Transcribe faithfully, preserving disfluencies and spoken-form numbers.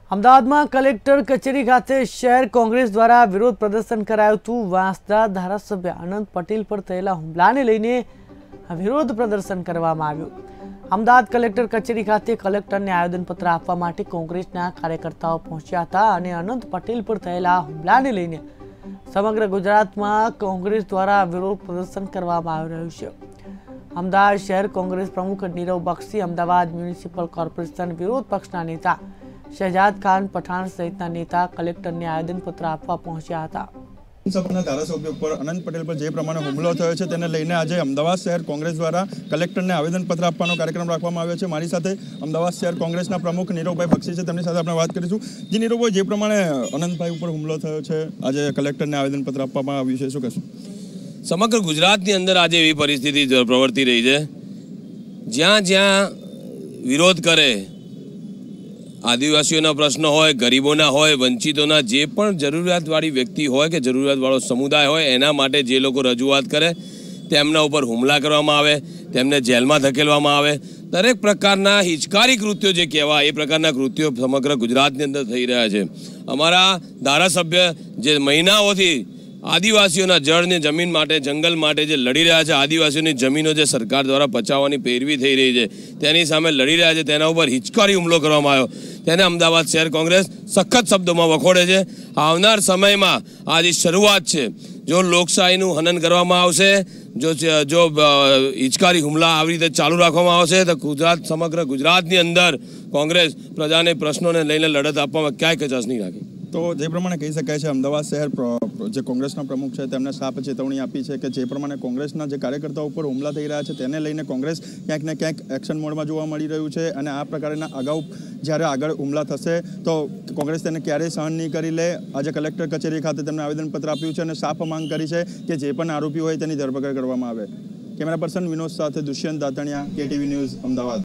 અમદાવાદમાં કલેક્ટર કચેરી ખાતે શહેર કોંગ્રેસ દ્વારા વિરોધ પ્રદર્શન કરાયું હતું। વાંસદા ધારાસભ્ય અનંત પટેલ પર થયેલા હુમલાને લઈને વિરોધ પ્રદર્શન કરવામાં આવ્યું। અમદાવાદ કલેક્ટર કચેરી ખાતે કલેક્ટરને આવેદનપત્ર આપવા માટે કોંગ્રેસના કાર્યકર્તાઓ પહોંચ્યા હતા અને અનંત પટેલ પર થયેલા હુમલાને લઈને સમગ્ર ગુજરાતમાં કોંગ્રેસ દ્વારા વિરોધ પ્રદર્શન કરવામાં આવી રહ્યું છે। અમદાવાદ શહેર કોંગ્રેસ પ્રમુખ નીરવ બક્ષી, અમદાવાદ મ્યુનિસિપલ કોર્પોરેશન વિરોધ પક્ષના નેતા શહેજાદ ખાન પઠાણ સહિતના નેતા કલેક્ટરને આવેદનપત્ર આપવા પહોંચ્યા હતા। સભાના ધારાસભ્ય પર અનંત પટેલ પર જે પ્રમાણે હુમલો થયો છે તેને લઈને આજે અમદાવાદ શહેર કોંગ્રેસ દ્વારા કલેક્ટરને આવેદનપત્ર આપવાનો કાર્યક્રમ રાખવામાં આવ્યો છે। મારી સાથે અમદાવાદ શહેર કોંગ્રેસના પ્રમુખ નીરવભાઈ બક્ષી છે, તેમની સાથે આપણે વાત કરીશું। જે નીરવભાઈ, જે પ્રમાણે અનંતભાઈ ઉપર હુમલો થયો છે, આજે કલેક્ટરને આવેદનપત્ર આપવામાં આવ્યું છે, શું કહેશું? સમગ્ર ગુજરાતની અંદર આજે એવી પરિસ્થિતિ પ્રવર્તી રહી છે જ્યાં જ્યાં વિરોધ કરે, આદિવાસીઓના પ્રશ્ન હોય, ગરીબોના હોય, વંચિતોના જે પણ જરૂરિયાતવાળી વ્યક્તિ હોય કે જરૂરિયાતવાળો સમુદાય હોય, એના માટે જે લોકો રજૂઆત કરે તેમના ઉપર હુમલા કરવામાં આવે, તેમને જેલમાં ધકેલવામાં આવે। દરેક પ્રકારના હિચકારી કૃત્યો જે કહેવાય એ પ્રકારના કૃત્યો સમગ્ર ગુજરાતની અંદર થઈ રહ્યા છે। અમારા ધારાસભ્ય જે મહિનાઓથી આદિવાસીઓના જળને જમીન માટે, જંગલ માટે જે લડી રહ્યા છે, આદિવાસીઓની જમીનો જે સરકાર દ્વારા પચાવવાની પેરવી થઈ રહી છે તેની સામે લડી રહ્યા છે, તેના ઉપર હિચકારી હુમલો કરવામાં આવ્યો, તેને અમદાવાદ શહેર કોંગ્રેસ સખત શબ્દોમાં વખોડે છે। આવનાર સમયમાં આ જે શરૂઆત છે, જો લોકશાહીનું હનન કરવામાં આવશે, જો જો હિચકારી હુમલા આવી રીતે ચાલુ રાખવામાં આવશે તો ગુજરાત સમગ્ર ગુજરાતની અંદર કોંગ્રેસ પ્રજાને પ્રશ્નોને લઈને લડત આપવામાં ક્યાંય કચાશ નહીં રાખે। તો જે પ્રમાણે કહી શકાય છે, અમદાવાદ શહેર જે કોંગ્રેસના પ્રમુખ છે તેમને સાફ ચેતવણી આપી છે કે જે પ્રમાણે કોંગ્રેસના જે કાર્યકર્તાઓ ઉપર હુમલા થઈ રહ્યા છે તેને લઈને કોંગ્રેસ ક્યાંક ને ક્યાંક એક્શન મોડમાં જોવા મળી રહ્યું છે અને આ પ્રકારના અગાઉ જ્યારે આગળ હુમલા થશે તો કોંગ્રેસ તેને ક્યારેય સહન નહીં કરી લે। આજે કલેક્ટર કચેરી ખાતે તેમને આવેદનપત્ર આપ્યું છે અને સાફ માંગ કરી છે કે જે પણ આરોપી હોય તેની ધરપકડ કરવામાં આવે। કેમેરા પર્સન વિનોદ સાથે દુષ્યંત દાતણિયા, કેટીવી ન્યૂઝ, અમદાવાદ।